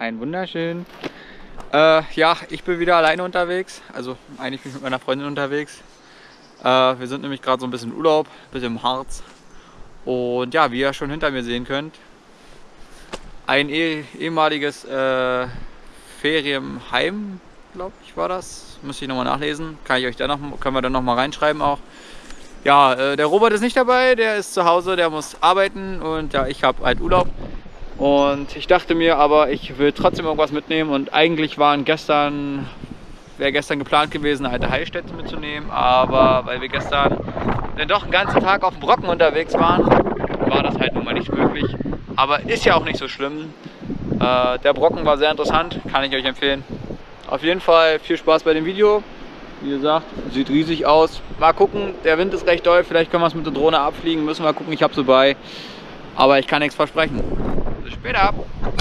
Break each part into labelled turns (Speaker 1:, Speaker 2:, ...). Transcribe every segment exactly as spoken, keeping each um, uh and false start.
Speaker 1: Moin, wunderschön. Äh, ja, ich bin wieder alleine unterwegs. Also eigentlich bin ich mit meiner Freundin unterwegs. Äh, wir sind nämlich gerade so ein bisschen im Urlaub, ein bisschen im Harz. Und ja, wie ihr schon hinter mir sehen könnt, ein eh ehemaliges äh, Ferienheim, glaube ich, war das. Müsste ich nochmal nachlesen. Kann ich euch dann noch, können wir dann nochmal reinschreiben auch. Ja, äh, der Robert ist nicht dabei, der ist zu Hause, der muss arbeiten und ja, ich habe halt Urlaub. Und ich dachte mir aber, ich will trotzdem irgendwas mitnehmen und eigentlich waren gestern, wäre gestern geplant gewesen, eine alte Heilstätte mitzunehmen, aber weil wir gestern dann doch einen ganzen Tag auf dem Brocken unterwegs waren, war das halt nun mal nicht möglich. Aber ist ja auch nicht so schlimm. Äh, der Brocken war sehr interessant, kann ich euch empfehlen. Auf jeden Fall viel Spaß bei dem Video. Wie gesagt, sieht riesig aus. Mal gucken, der Wind ist recht doll, vielleicht können wir es mit der Drohne abfliegen, müssen wir gucken, ich habe sie bei. Aber ich kann nichts versprechen. Bis später.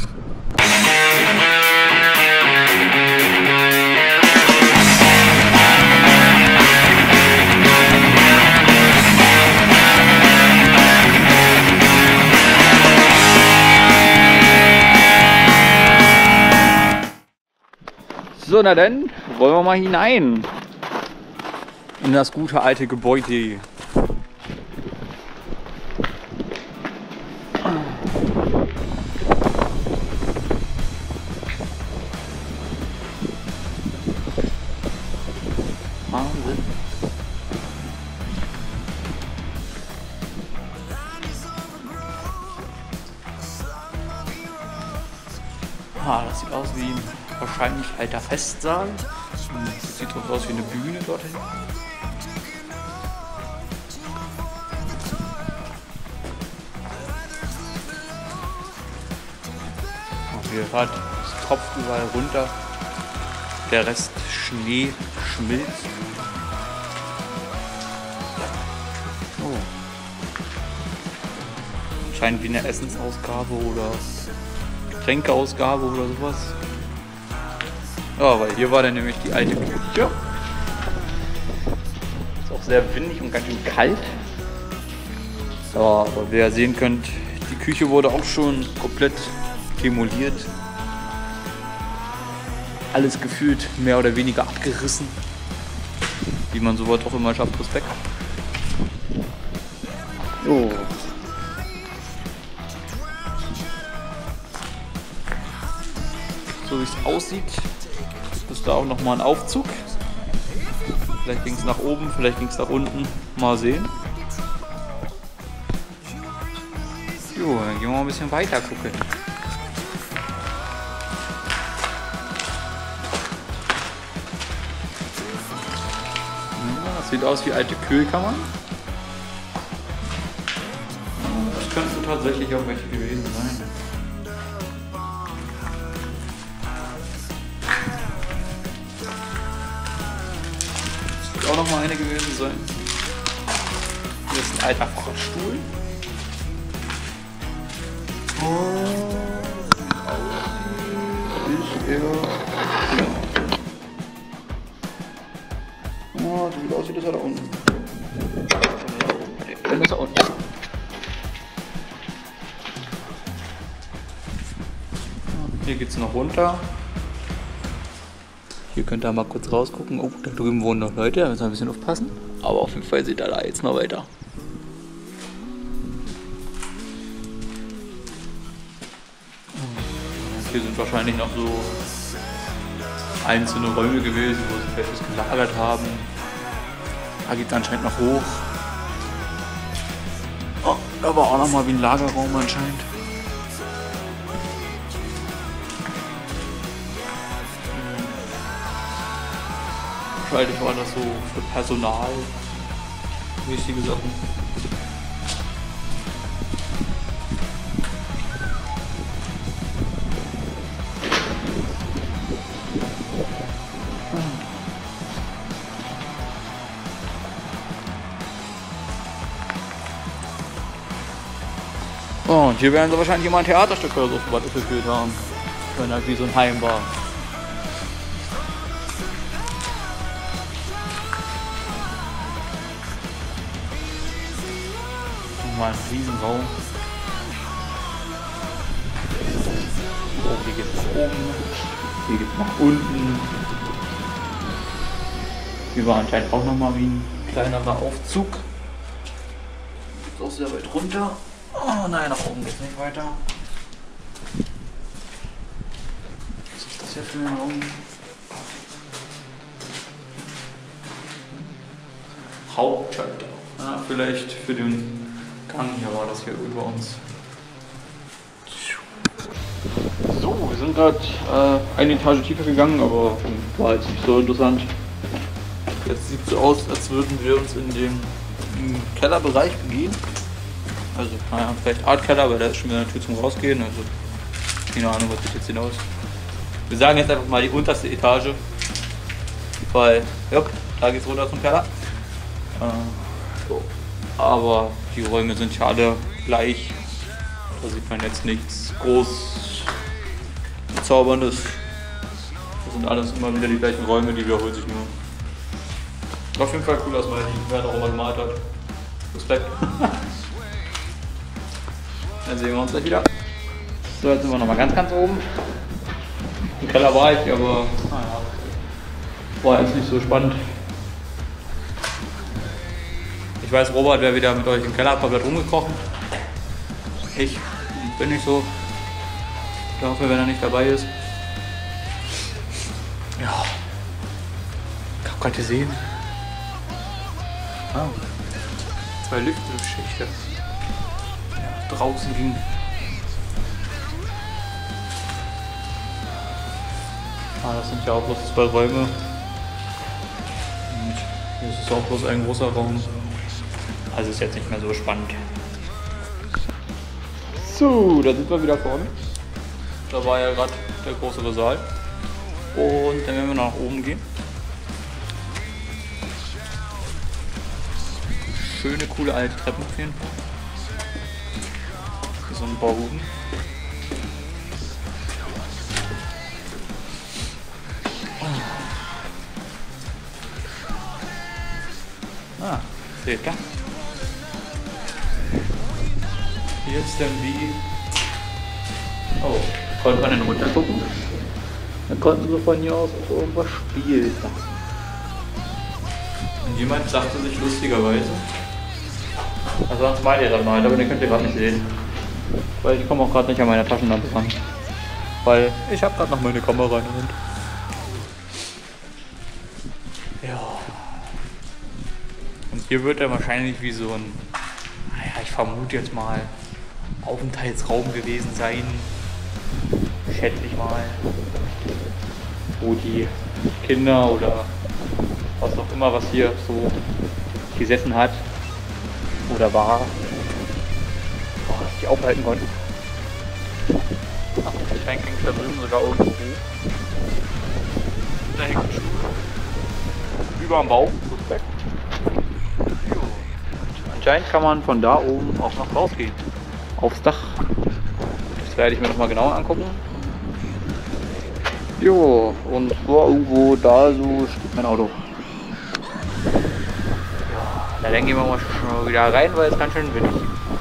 Speaker 1: So, na dann, wollen wir mal hinein in das gute alte Gebäude. Wahnsinn. Ah, das sieht aus wie ein wahrscheinlich alter Festsaal. Das sieht doch aus wie eine Bühne dorthin. Hier hat es tropft überall runter. Der Rest Schnee schmilzt. Oh. Scheint wie eine Essensausgabe oder Getränkeausgabe oder sowas. Ja, weil hier war dann nämlich die alte Küche. Ist auch sehr windig und ganz schön kalt. Ja, aber wie ihr sehen könnt, die Küche wurde auch schon komplett demoliert. Alles gefühlt mehr oder weniger abgerissen. Wie man sowas auch immer schafft, Respekt. Oh. So wie es aussieht, ist da auch noch mal ein Aufzug. Vielleicht ging es nach oben, vielleicht ging es nach unten. Mal sehen. Jo, dann gehen wir mal ein bisschen weiter gucken. Das sieht aus wie alte Kühlkammern. Das könnten tatsächlich auch welche gewesen sein. Das wird auch noch mal eine gewesen sein. Hier ist ein alter Fahrstuhl. Oh, ist er. Oh, so sieht aus, wie das er da unten. Dann ist er unten. Hier geht es noch runter. Hier könnt ihr mal kurz rausgucken. Oh, da drüben wohnen noch Leute, da müssen wir ein bisschen aufpassen. Aber auf jeden Fall sieht er da jetzt noch weiter. Hier sind wahrscheinlich noch so einzelne Räume gewesen, wo sie welches gelagert haben. Da geht es anscheinend noch hoch. Oh, da war auch noch mal wie ein Lagerraum anscheinend. Wahrscheinlich war das so für Personal wichtige Sachen. Oh, und hier werden sie wahrscheinlich immer ein Theaterstück oder so was gefühlt haben. Wenn halt wie so ein Heim war. Nochmal ein Riesenraum. Oh, hier geht's nach oben. Hier geht es nach unten. Hier war anscheinend auch nochmal wie ein kleinerer Aufzug. Ist auch sehr weit runter. Oh nein, nach oben geht es nicht weiter. Was ist das hier für ein Raum? Hauptschalter. Ja, vielleicht für den Gang hier war das hier über uns. So, wir sind gerade äh, eine Etage tiefer gegangen, aber war jetzt nicht so interessant. Jetzt sieht es so aus, als würden wir uns in den im Kellerbereich begeben. Also, naja, vielleicht Art Keller, weil da ist schon wieder eine Tür zum Rausgehen. Also, keine Ahnung, was sieht jetzt hinaus. Wir sagen jetzt einfach mal die unterste Etage, weil, ja, da geht es runter zum Keller. Äh, so. Aber die Räume sind ja alle gleich. Da sieht man jetzt nichts groß Bezauberndes. Das sind alles immer wieder die gleichen Räume, die wiederholen sich nur. Auf jeden Fall cool, dass man die Werte auch immer gemalt hat. Respekt. Dann sehen wir uns gleich wieder. So, jetzt sind wir nochmal ganz, ganz oben. Im Keller war ich, aber naja, war jetzt nicht so spannend. Ich weiß, Robert wäre wieder mit euch im Keller komplett rumgekrochen. Ich bin nicht so. Ich hoffe, wenn er nicht dabei ist. Ja. Ich hab gerade gesehen. Ah. Zwei Lüftungsschächte. Ja, draußen ging. Ah, das sind ja auch bloß zwei Räume. Und hier ist es auch bloß ein großer Raum. Also ist jetzt nicht mehr so spannend. So, da sind wir wieder vorne. Da war ja gerade der größere Saal. Und dann werden wir nach oben gehen. Schöne, coole alte Treppen auf jeden Fall. Hier so ein Bauboden. Ah, seht ihr? Hier ist dann wie. Oh, konnte man denn runter gucken? Dann konnten sie von hier aus auch irgendwas spielen. Und jemand sagte sich lustigerweise. Also sonst meint ihr das mal, aber den könnt ihr gerade nicht sehen. Weil ich komme auch gerade nicht an meine Taschenlampe ran. Weil ich habe gerade noch meine Kamera in der Hand. Ja. Und hier wird er wahrscheinlich wie so ein, naja, ich vermute jetzt mal, Aufenthaltsraum gewesen sein. Schätze ich mal. Wo die Kinder oder was auch immer, was hier so gesessen hat oder war, oh, die aufhalten konnten. Ach, anscheinend hängt da drüben sogar irgendwo. Da hängt ein Stuhl. Über dem Bauch. Respekt. Anscheinend kann man von da oben auch noch rausgehen. Aufs Dach. Das werde ich mir noch mal genauer angucken. Jo, und so irgendwo da so steht mein Auto. Ja, dann gehen wir mal schon wieder rein, weil es ganz schön windig.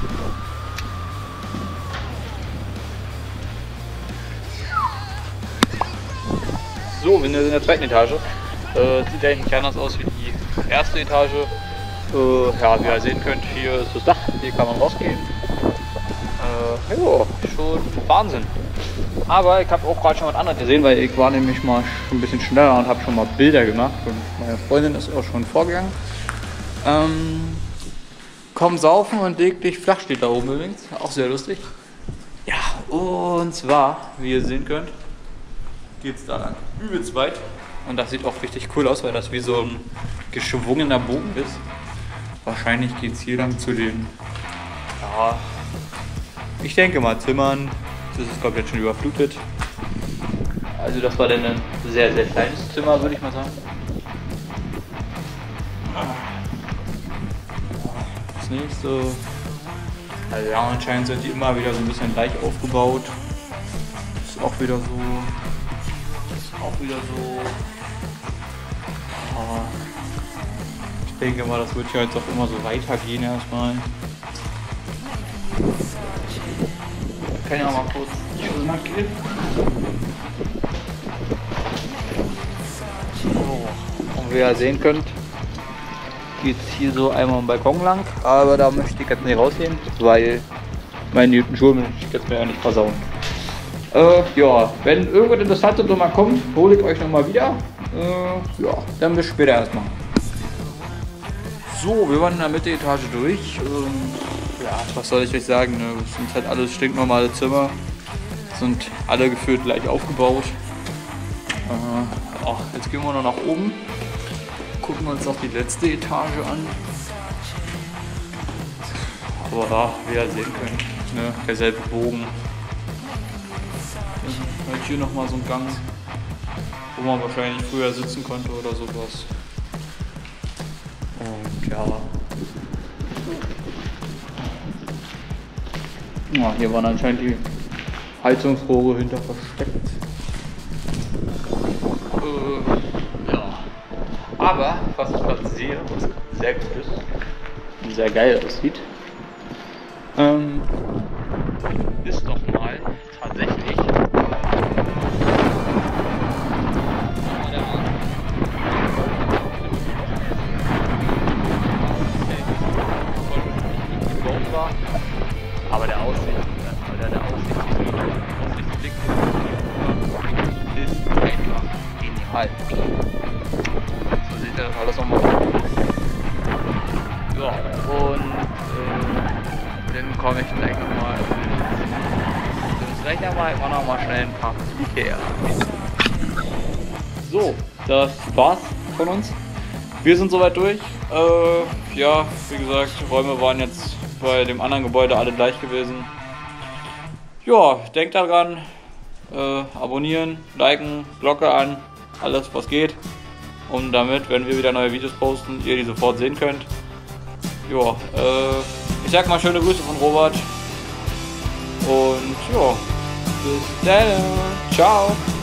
Speaker 1: So, wir sind in der zweiten Etage. Äh, sieht eigentlich nicht anders aus wie die erste Etage. Äh, ja, wie ihr sehen könnt, hier ist das Dach, hier kann man rausgehen. Äh, jo, schon Wahnsinn. Aber ich habe auch gerade schon was anderes gesehen, weil ich war nämlich mal schon ein bisschen schneller und habe schon mal Bilder gemacht. Und meine Freundin ist auch schon vorgegangen. Ähm, komm saufen und leg dich flach steht da oben übrigens. Auch sehr lustig. Ja, und zwar, wie ihr sehen könnt, geht es da lang übelst weit. Und das sieht auch richtig cool aus, weil das wie so ein geschwungener Bogen ist. Wahrscheinlich geht es hier dann zu den, ja, ich denke mal Zimmern. Das ist komplett schon überflutet. Also das war dann ein sehr, sehr kleines Zimmer, würde ich mal sagen. Das nächste. Also ja, anscheinend sind die immer wieder so ein bisschen gleich aufgebaut. Das ist auch wieder so. Das ist auch wieder so. Ja, ich denke mal, das wird ja jetzt auch immer so weitergehen erstmal. Ich kann ja mal kurz die Schuhe markieren. wie ihr sehen könnt, geht es hier so einmal am Balkon lang. Aber da möchte ich jetzt nicht rausgehen, weil meine guten Schuhe möchte ich jetzt mir ja nicht versauen. Äh, ja, wenn irgendwas Interessantes nochmal kommt, hole ich euch nochmal wieder. Äh, ja, dann bis später erstmal. So, wir waren in der Mitte-Etage durch. Ähm, ja, was soll ich euch sagen? Ne? Das sind halt alles stinknormale Zimmer. Sind alle gefühlt gleich aufgebaut. Äh, ach, jetzt gehen wir noch nach oben. Gucken wir uns noch die letzte Etage an. Aber da, wie ihr sehen könnt, ne, derselbe Bogen. Halt hier nochmal so ein Gang, wo man wahrscheinlich früher sitzen konnte oder sowas. Und ja. Ja, hier waren anscheinend die Heizungsrohre hinter versteckt. Äh, ja. Aber, was ich gerade sehe, was sehr gut ist und sehr geil aussieht, ähm, ist doch mal tatsächlich war, aber der Aussicht, oder der Aussichtsblick ist einfach genial. So sieht das alles nochmal aus. Ja, und äh, dann komme ich gleich nochmal. Das rechnen wir mal nochmal schnell ein paar Ikea. So, das war's von uns. Wir sind soweit durch. Äh, ja, wie gesagt, Räume waren jetzt bei dem anderen Gebäude alle gleich gewesen. Ja, denkt daran, äh, abonnieren, liken, Glocke an, alles was geht. Und damit, wenn wir wieder neue Videos posten, ihr die sofort sehen könnt. Ja, äh, ich sag mal schöne Grüße von Robert. Und ja, bis dann. Ciao.